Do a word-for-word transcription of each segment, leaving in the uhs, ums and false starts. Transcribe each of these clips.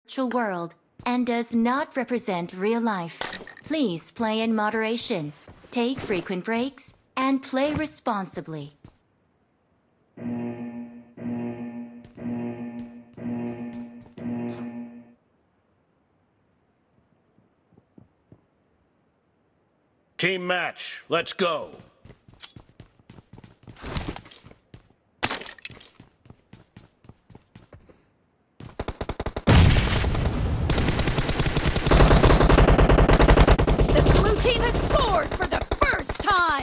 virtual world and does not represent real life. Please play in moderation, take frequent breaks, and play responsibly. Team match, let's go. The blue team has scored for the first time!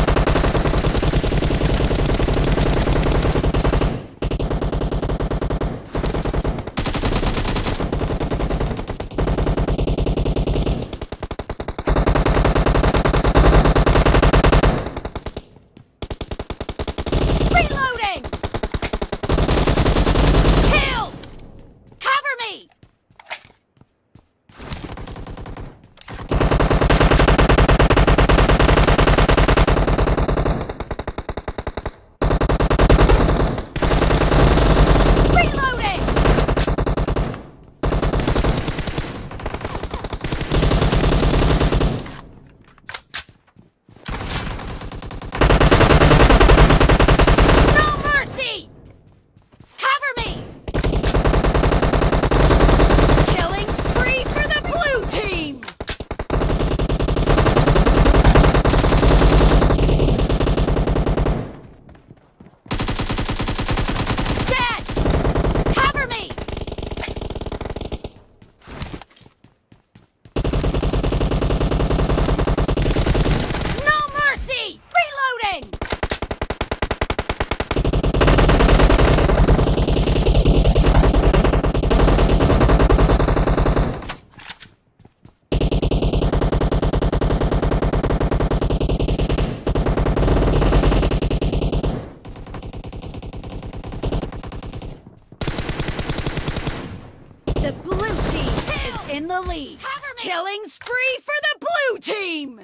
The blue team is in the lead. Killing spree for the blue team!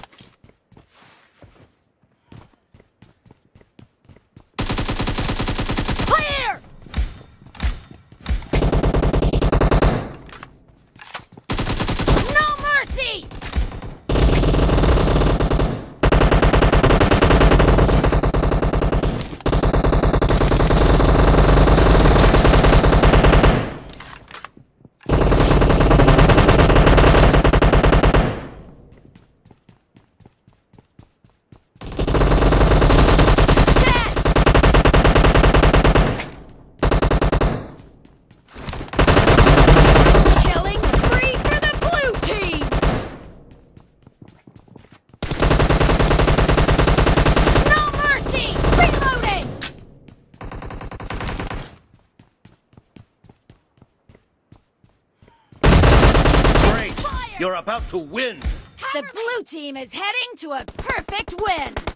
Clear! No mercy! You're about to win! The blue team is heading to a perfect win!